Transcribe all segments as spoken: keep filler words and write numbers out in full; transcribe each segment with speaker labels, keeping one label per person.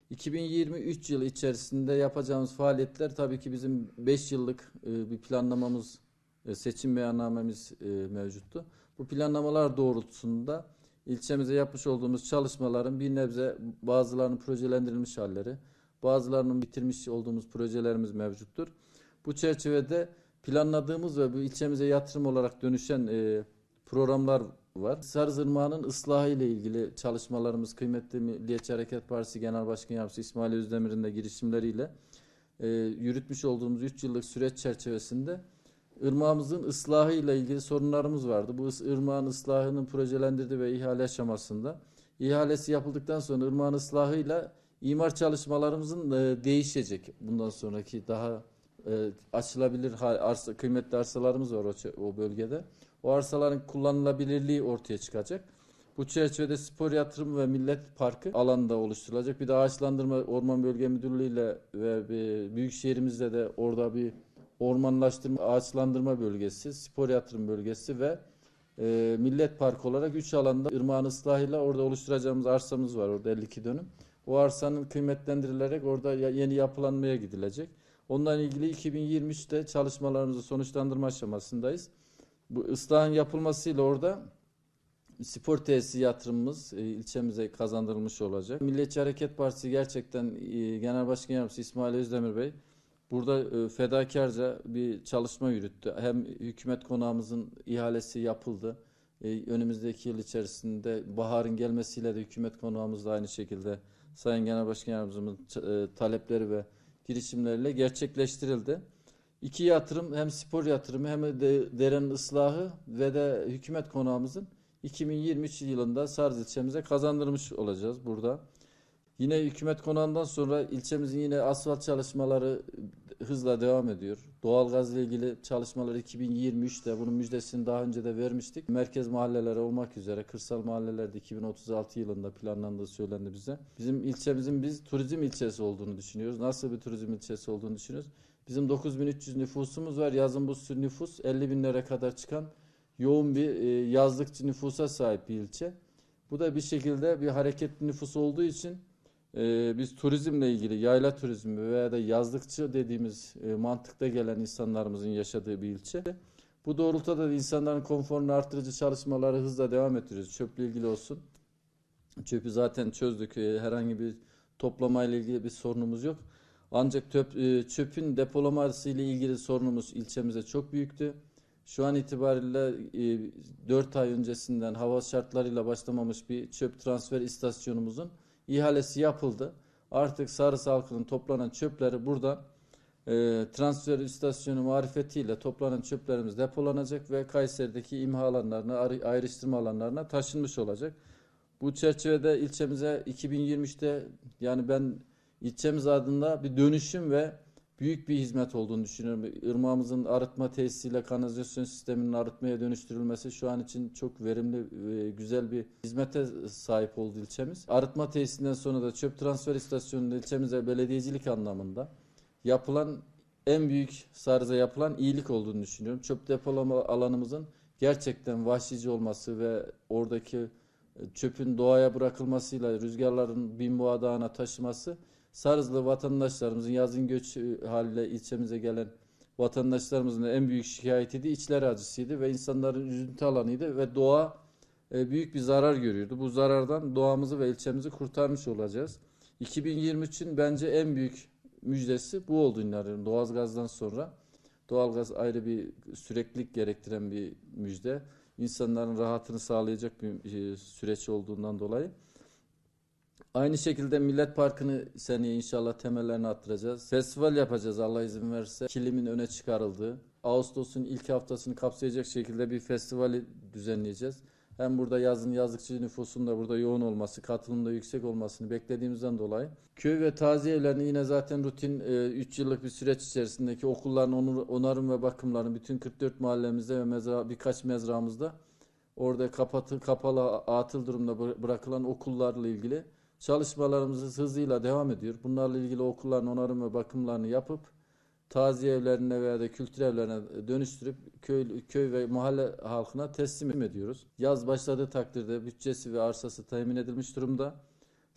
Speaker 1: iki bin yirmi üç yılı içerisinde yapacağımız faaliyetler tabii ki bizim beş yıllık e, bir planlamamız, e, seçim beyannamemiz e, mevcuttu. Bu planlamalar doğrultusunda ilçemize yapmış olduğumuz çalışmaların bir nebze bazılarının projelendirilmiş halleri, bazılarının bitirmiş olduğumuz projelerimiz mevcuttur. Bu çerçevede planladığımız ve bu ilçemize yatırım olarak dönüşen e, programlar var. Sarızırmağı'nın ıslahı ile ilgili çalışmalarımız kıymetli Milliyetçi Hareket Partisi Genel Başkan Yardımcısı İsmail Özdemir'in de girişimleriyle e, yürütmüş olduğumuz üç yıllık süreç çerçevesinde ırmağımızın ıslahı ile ilgili sorunlarımız vardı. Bu ırmağın ıslahının projelendirdiği ve ihale aşamasında ihalesi yapıldıktan sonra ırmağın ıslahıyla imar çalışmalarımızın e, değişecek. Bundan sonraki daha e, açılabilir arsa, kıymetli arsalarımız var o, o bölgede. O arsaların kullanılabilirliği ortaya çıkacak. Bu çerçevede spor yatırım ve millet parkı alanında oluşturulacak. Bir de ağaçlandırma Orman Bölge Müdürlüğü ile ve büyükşehirimizle de orada bir ormanlaştırma, ağaçlandırma bölgesi, spor yatırım bölgesi ve e, millet parkı olarak üç alanda ırmağın ıslahıyla orada oluşturacağımız arsamız var. Orada elli iki dönüm. O arsanın kıymetlendirilerek orada yeni yapılanmaya gidilecek. Onunla ilgili iki bin yirmi üçte çalışmalarımızı sonuçlandırma aşamasındayız. Bu ıslahın yapılmasıyla orada spor tesisi yatırımımız e, ilçemize kazandırılmış olacak. Milliyetçi Hareket Partisi gerçekten e, Genel Başkan Yardımcısı İsmail Özdemir Bey burada e, fedakarca bir çalışma yürüttü. Hem hükümet konağımızın ihalesi yapıldı. E, önümüzdeki yıl içerisinde baharın gelmesiyle de hükümet konağımız da aynı şekilde Sayın Genel Başkan Yardımcımızın e, talepleri ve girişimleriyle gerçekleştirildi. İki yatırım, hem spor yatırımı hem de derenin ıslahı ve de hükümet konağımızın iki bin yirmi üç yılında Sarız ilçemize kazandırmış olacağız burada. Yine hükümet konağından sonra ilçemizin yine asfalt çalışmaları hızla devam ediyor. Doğalgaz ile ilgili çalışmalar iki bin yirmi üçte bunun müjdesini daha önce de vermiştik. Merkez mahallelere olmak üzere kırsal mahallelerde iki bin otuz altı yılında planlandığı söylendi bize. Bizim ilçemizin biz turizm ilçesi olduğunu düşünüyoruz. Nasıl bir turizm ilçesi olduğunu düşünüyoruz? Bizim dokuz bin üç yüz nüfusumuz var. Yazın bu nüfus elli binlere kadar çıkan yoğun bir yazlıkçı nüfusa sahip bir ilçe. Bu da bir şekilde bir hareketli nüfus olduğu için Ee, biz turizmle ilgili yayla turizmi veya da yazlıkçı dediğimiz e, mantıkta gelen insanlarımızın yaşadığı bir ilçe. Bu doğrultuda da insanların konforunu artırıcı çalışmaları hızla devam ettiriyoruz. Çöple ilgili olsun. Çöpü zaten çözdük. E, herhangi bir toplamayla ilgili bir sorunumuz yok. Ancak töp, e, çöpün depolaması ile ilgili sorunumuz ilçemize çok büyüktü. Şu an itibariyle e, dört ay öncesinden hava şartlarıyla başlamamış bir çöp transfer istasyonumuzun ihalesi yapıldı. Artık Sarısı halkının toplanan çöpleri burada e, transfer istasyonu marifetiyle toplanan çöplerimiz depolanacak ve Kayseri'deki imha alanlarına, ayrıştırma alanlarına taşınmış olacak. Bu çerçevede ilçemize iki bin yirmi üçte yani ben ilçemiz adına bir dönüşüm ve büyük bir hizmet olduğunu düşünüyorum. Irmağımızın arıtma tesisiyle kanalizasyon sisteminin arıtmaya dönüştürülmesi şu an için çok verimli ve güzel bir hizmete sahip oldu ilçemiz. Arıtma tesisinden sonra da çöp transfer istasyonunda ilçemize belediyecilik anlamında yapılan en büyük Sarız'a yapılan iyilik olduğunu düşünüyorum. Çöp depolama alanımızın gerçekten vahşice olması ve oradaki çöpün doğaya bırakılmasıyla rüzgarların Binboğa Dağı'na taşıması Sarızlı vatandaşlarımızın yazın göç haliyle ilçemize gelen vatandaşlarımızın en büyük şikayetiydi, içler acısıydı ve insanların üzüntü alanıydı ve doğa e, büyük bir zarar görüyordu. Bu zarardan doğamızı ve ilçemizi kurtarmış olacağız. iki bin yirmi üçün bence en büyük müjdesi bu oldu inanıyorum. Doğalgazdan sonra doğalgaz ayrı bir süreklilik gerektiren bir müjde. İnsanların rahatını sağlayacak bir süreç olduğundan dolayı. Aynı şekilde Millet Parkı'nı seneye inşallah temellerini attıracağız. Festival yapacağız Allah izin verirse. Kilimin öne çıkarıldığı, Ağustos'un ilk haftasını kapsayacak şekilde bir festivali düzenleyeceğiz. Hem burada yazın yazlıkçı nüfusun da burada yoğun olması, katılımda yüksek olmasını beklediğimizden dolayı. Köy ve taziye evlerini yine zaten rutin üç yıllık bir süreç içerisindeki okulların onarım ve bakımlarını bütün kırk dört mahallemizde ve mezra, birkaç mezramızda orada kapatı, kapalı atıl durumda bırakılan okullarla ilgili çalışmalarımız hızıyla devam ediyor. Bunlarla ilgili okulların onarım ve bakımlarını yapıp taziye evlerine veya da kültür evlerine dönüştürüp köy, köy ve mahalle halkına teslim ediyoruz. Yaz başladığı takdirde bütçesi ve arsası temin edilmiş durumda.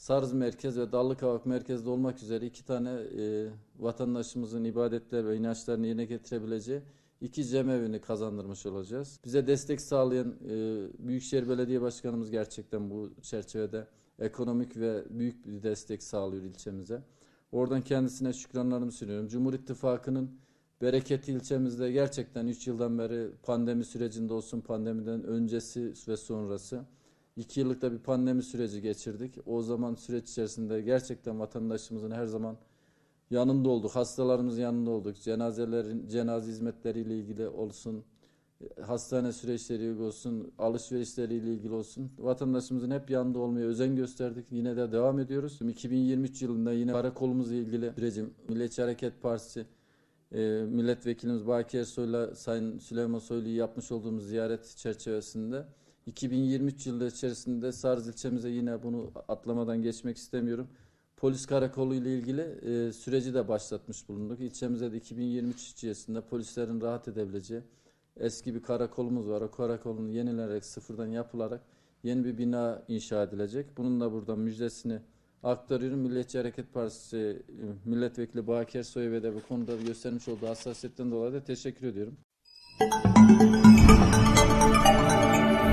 Speaker 1: Sarız Merkez ve Dallıkavak Merkez'de olmak üzere iki tane e, vatandaşımızın ibadetler ve inançlarını yerine getirebileceği iki cemevini kazandırmış olacağız. Bize destek sağlayan e, Büyükşehir Belediye Başkanımız gerçekten bu çerçevede ekonomik ve büyük bir destek sağlıyor ilçemize. Oradan kendisine şükranlarımı sunuyorum. Cumhur İttifakı'nın bereketi ilçemizde gerçekten üç yıldan beri pandemi sürecinde olsun, pandemiden öncesi ve sonrası iki yıllık da bir pandemi süreci geçirdik. O zaman süreç içerisinde gerçekten vatandaşımızın her zaman yanında olduk. Hastalarımızın yanında olduk. Cenazelerin, cenaze hizmetleriyle ilgili olsun, hastane süreçleri olsun, alışverişleriyle ilgili olsun. Vatandaşımızın hep yanında olmaya özen gösterdik. Yine de devam ediyoruz. iki bin yirmi üç yılında yine karakolumuzla ilgili sürecim Milliyetçi Hareket Partisi e, milletvekilimiz Baki Ersoy'la Sayın Süleyman Soylu'yu yapmış olduğumuz ziyaret çerçevesinde iki bin yirmi üç yılı içerisinde Sarız ilçemize yine bunu atlamadan geçmek istemiyorum. Polis karakolu ile ilgili e, süreci de başlatmış bulunduk. İlçemize de iki bin yirmi üç içerisinde polislerin rahat edebileceği eski bir karakolumuz var. O karakolun yenilenerek sıfırdan yapılarak yeni bir bina inşa edilecek. Bunun da buradan müjdesini aktarıyorum. Milliyetçi Hareket Partisi e, milletvekili Baki Ersoy'a ve de bu konuda göstermiş olduğu hassasiyetten dolayı da teşekkür ediyorum.